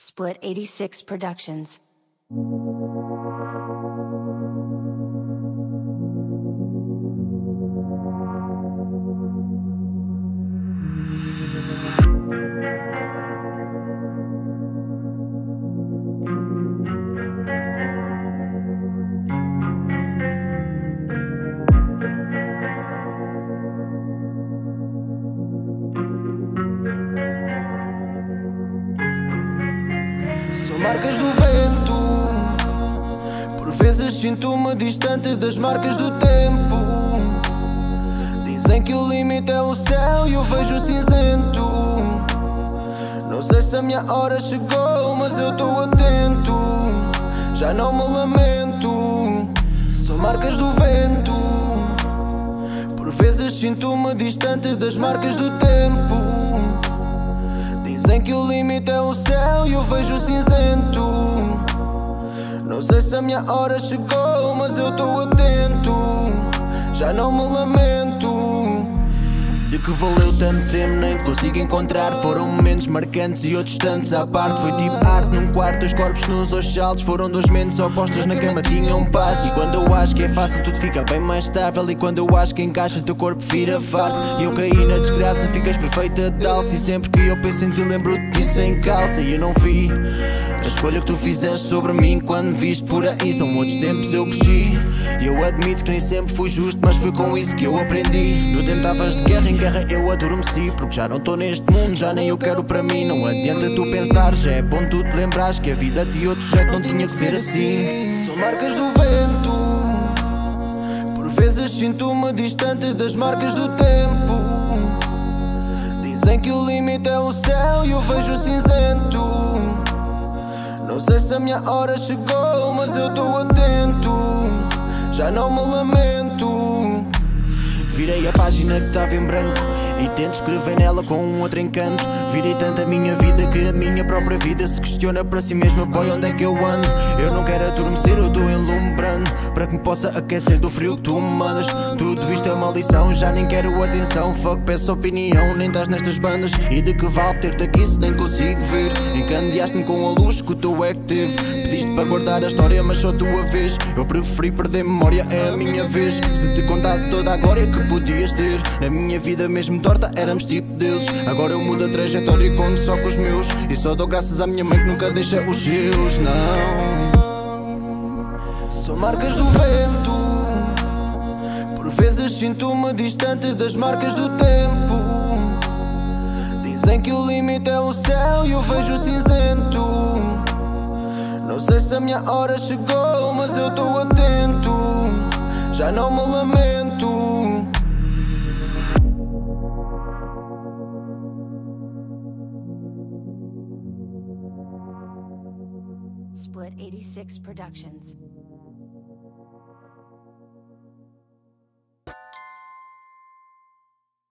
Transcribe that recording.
Split 86 Productions. São marcas do vento. Por vezes sinto-me distante das marcas do tempo. Dizem que o limite é o céu e eu vejo cinzento. Não sei se a minha hora chegou, mas eu estou atento. Já não me lamento. São marcas do vento. Por vezes sinto-me distante das marcas do tempo. Dizem que o limite é o céu e eu vejo cinzento. Não sei se a minha hora chegou, mas eu estou atento. Já não me lamento. De que valeu tanto tempo nem te consigo encontrar. Foram momentos marcantes e outros tantos à parte. Foi tipo arte num quarto, dois corpos nos oxaltos. Foram dois mentes opostos na cama, tinham paz. E quando eu acho que é fácil tudo fica bem mais estável. E quando eu acho que encaixa teu corpo vira farsa. E eu caí na desgraça, ficas perfeita de alça. E sempre que eu penso em ti lembro-te disso em calça. E eu não vi a escolha que tu fizeste sobre mim quando me viste por aí. São outros tempos, eu cresci. E eu admito que nem sempre fui justo, mas foi com isso que eu aprendi. No tempo estavas de guerra em guerra eu adormeci. Porque já não estou neste mundo, já nem eu quero para mim. Não adianta tu pensar, já é bom tu te lembrares que a vida de outro jeito não tinha que ser assim. São marcas do vento. Por vezes sinto-me distante das marcas do tempo. Dizem que o limite é o céu e eu vejo cinzento. Não sei se a minha hora chegou, mas eu estou atento. Já não me lamento. Virei a página que estava em branco e tento escrever nela com um outro encanto. Virei tanto a minha vida que a minha própria vida se questiona para si mesma. Boy, onde é que eu ando? Eu não quero adormecer, eu estou enlumbrando para que me possa aquecer do frio que tu me mandas. Tudo isto é uma lição, já nem quero atenção. Fuck, peço opinião, nem estás nestas bandas. E de que vale ter-te aqui se nem consigo ver? Encandeaste-me com a luz que o teu é que teve. Pediste para guardar a história, mas só a tua vez. Eu preferi perder memória, é a minha vez. Se te contasse toda a glória que podias ter na minha vida mesmo torta, éramos tipo deuses. Agora eu mudo a trajetória e conto só com os meus. E só dou graças à minha mãe que nunca deixa os seus. Não, são marcas do vento. Por vezes sinto-me distante das marcas do tempo. Dizem que o limite é o céu e eu vejo cinzento. Não sei se a minha hora chegou, mas eu estou atento. Já não me lamento. Split 86 Productions.